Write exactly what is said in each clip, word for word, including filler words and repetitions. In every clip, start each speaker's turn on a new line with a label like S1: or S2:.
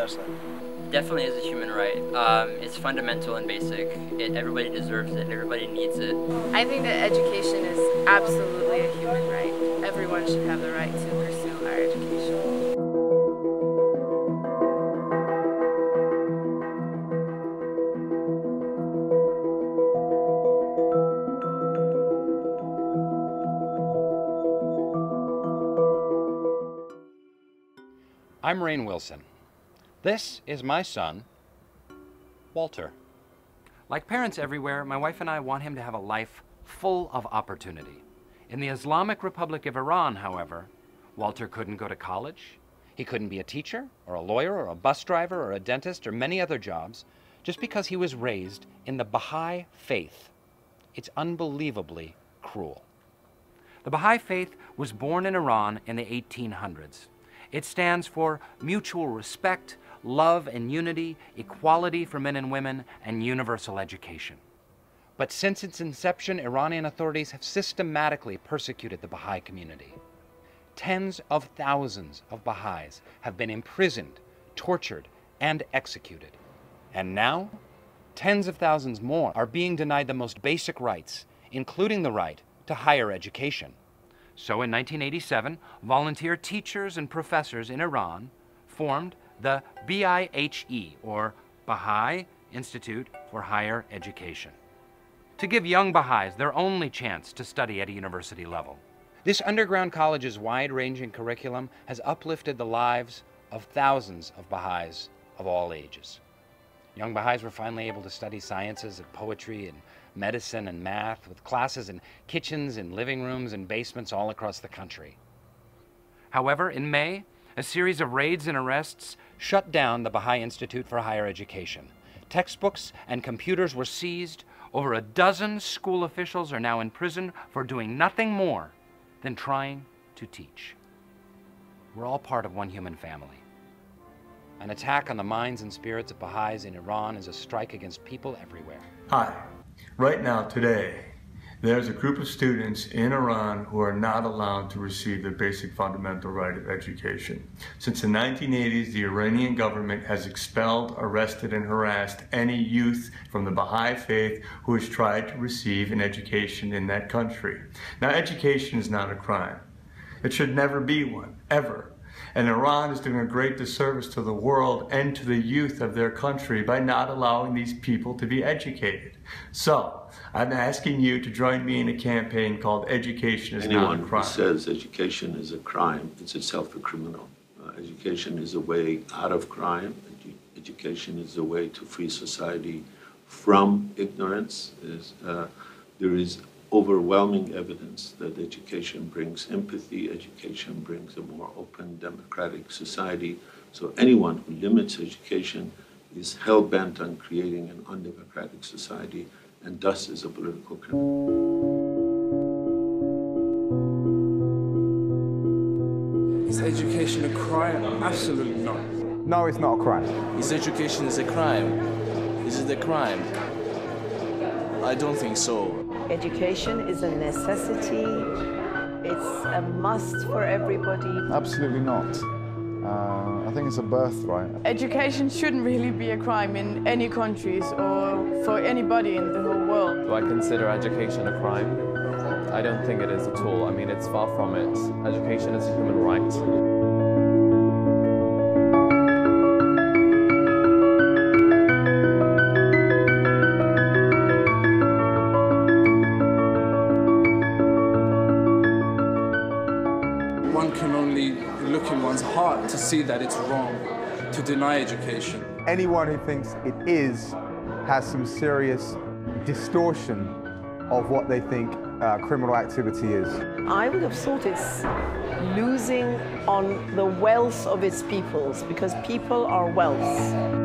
S1: that?
S2: Definitely is a human right. Um, it's fundamental and basic. It, everybody deserves it. Everybody needs it.
S3: I think that education is absolutely a human right. Everyone should have the right to pursue higher education.
S4: I'm Rainn Wilson. This is my son, Walter. Like parents everywhere, my wife and I want him to have a life full of opportunity. In the Islamic Republic of Iran, however, Walter couldn't go to college. He couldn't be a teacher, or a lawyer, or a bus driver, or a dentist, or many other jobs, just because he was raised in the Baha'i faith. It's unbelievably cruel. The Baha'i faith was born in Iran in the eighteen hundreds. It stands for mutual respect, love and unity, equality for men and women, and universal education. But since its inception, Iranian authorities have systematically persecuted the Baha'i community. Tens of thousands of Baha'is have been imprisoned, tortured, and executed. And now, tens of thousands more are being denied the most basic rights, including the right to higher education. So in nineteen eighty-seven, volunteer teachers and professors in Iran formed the B I H E, or Baha'i Institute for Higher Education, to give young Baha'is their only chance to study at a university level. This underground college's wide-ranging curriculum has uplifted the lives of thousands of Baha'is of all ages. Young Baha'is were finally able to study sciences and poetry and medicine and math, with classes in kitchens and living rooms and basements all across the country. However, in May, a series of raids and arrests shut down the Baha'i Institute for Higher Education. Textbooks and computers were seized. Over a dozen school officials are now in prison for doing nothing more than trying to teach. We're all part of one human family. An attack on the minds and spirits of Baha'is in Iran is a strike against people everywhere.
S5: Hi. Right now, today, there's a group of students in Iran who are not allowed to receive the basic fundamental right of education. Since the nineteen eighties, the Iranian government has expelled, arrested, and harassed any youth from the Baha'i faith who has tried to receive an education in that country. Now, education is not a crime. It should never be one, ever. And Iran is doing a great disservice to the world and to the youth of their country by not allowing these people to be educated. So, I'm asking you to join me in a campaign called Education is
S6: Anyone
S5: Not a Crime.
S6: Who says education is a crime, it's itself a criminal. Uh, education is a way out of crime. Edu education is a way to free society from ignorance. Is, uh, there is overwhelming evidence that education brings empathy, education brings a more open, democratic society. So anyone who limits education is hell-bent on creating an undemocratic society, and thus is a political criminal.
S7: Is education a crime? Absolutely not.
S8: No, it's not a crime.
S9: Is education is a crime? Is it a crime? I don't think so.
S10: Education is a necessity. It's a must for everybody.
S8: Absolutely not. Uh, I think it's a birthright.
S3: Education shouldn't really be a crime in any countries or for anybody in the whole world.
S11: Do I consider education a crime? I don't think it is at all. I mean, it's far from it. Education is a human right.
S7: One can only look in one's heart to see that it's wrong to deny education.
S8: Anyone who thinks it is has some serious distortion of what they think uh, criminal activity is.
S10: I would have thought it's losing on the wealth of its peoples, because people are wealth.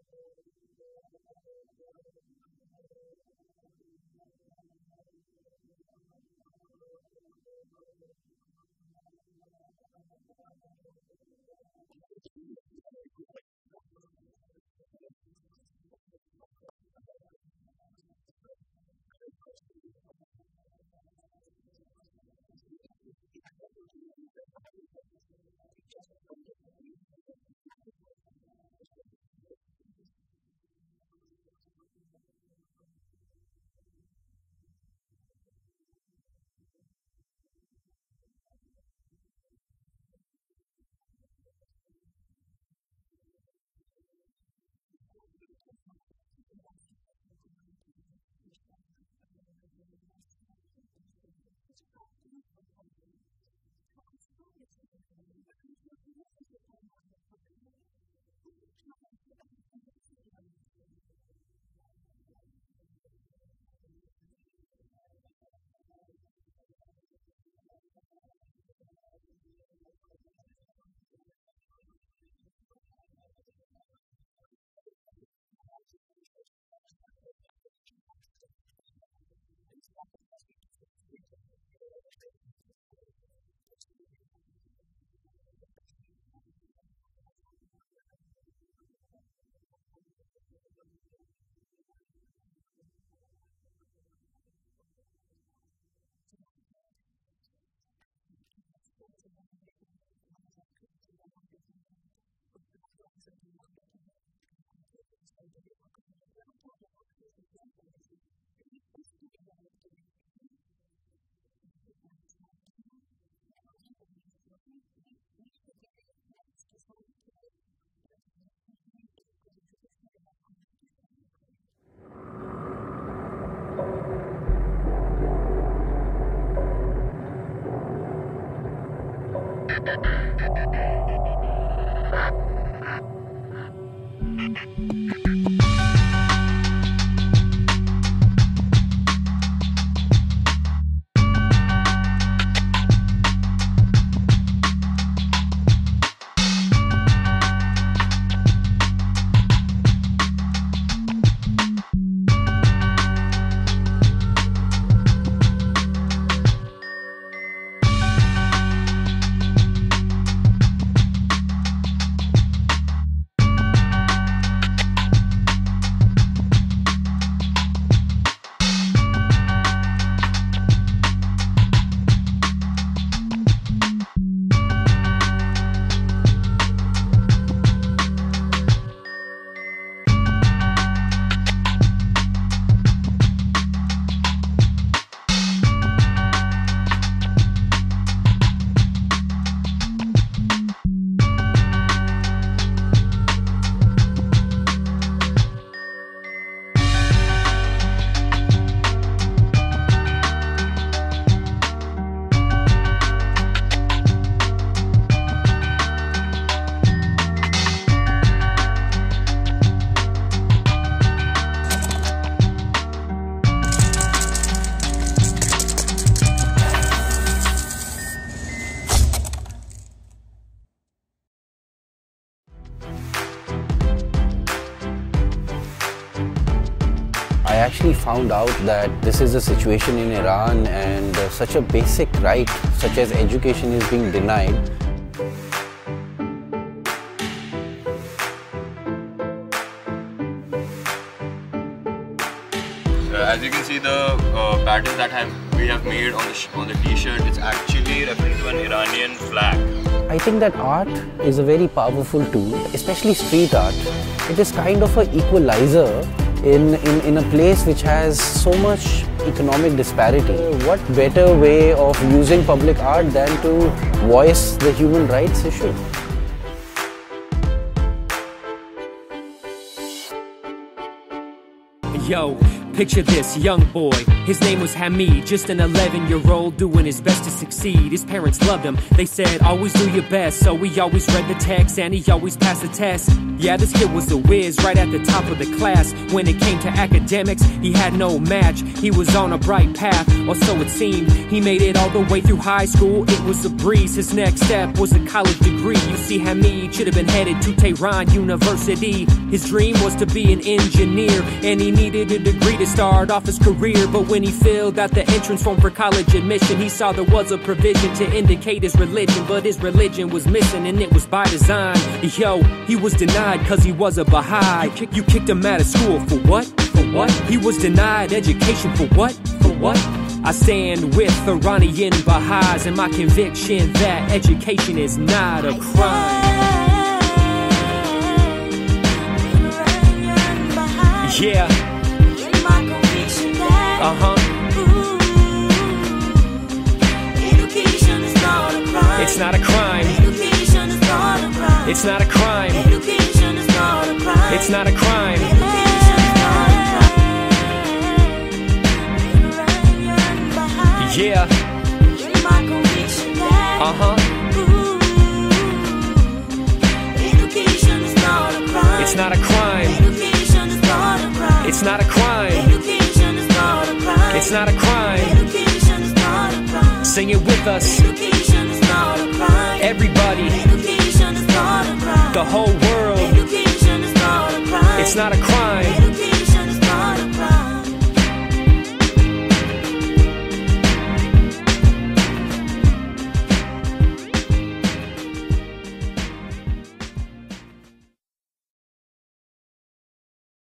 S1: I actually found out that this is a situation in Iran and uh, such a basic right such as education is being denied.
S12: Uh, as you can see, the uh, pattern that have, we have made on the, sh on the t-shirt, it's actually referring to an Iranian flag.
S1: I think that art is a very powerful tool, especially street art. It is kind of an equalizer in, in, in a place which has so much economic disparity. What better way of using public art than to voice the human rights issue?
S13: Yo, Picture this young boy, his name was Hamid, just an eleven year old doing his best to succeed. His parents loved him, they said always do your best, so he always read the text and he always passed the test. Yeah, this kid was a whiz, right at the top of the class. When it came to academics, he had no match. He was on a bright path, or so it seemed. He made it all the way through high school, it was a breeze. His next step was a college degree. You see, Hamid should have been headed to Tehran University. His dream was to be an engineer, and he needed a degree to start off his career. But when he filled out the entrance form for college admission, he saw there was a provision to indicate his religion, but his religion was missing, and it was by design. Yo, he was denied cause he was a Baha'i. You, kick, you kicked him out of school for what? For what? He was denied education for what? For what? I stand with Iranian Baha'is and my conviction that education is not a crime. Yeah. Uh-huh.
S14: Education is not a crime.
S13: It's not a crime.
S14: Education is not a crime.
S13: It's not a crime.
S14: Education is not a crime.
S13: It's not a crime.
S14: Education is not a crime.
S13: Yeah. Uh-huh.
S14: Education is not a crime.
S13: It's not a crime.
S14: Education is not a crime.
S13: It's not a crime.
S14: Education is not a crime.
S13: It's not a crime.
S14: Education is not a crime.
S13: Sing it with us.
S14: Education is not a crime.
S13: Everybody.
S14: Education is not a crime.
S13: The whole world.
S14: Education is not a crime.
S13: It's not a crime.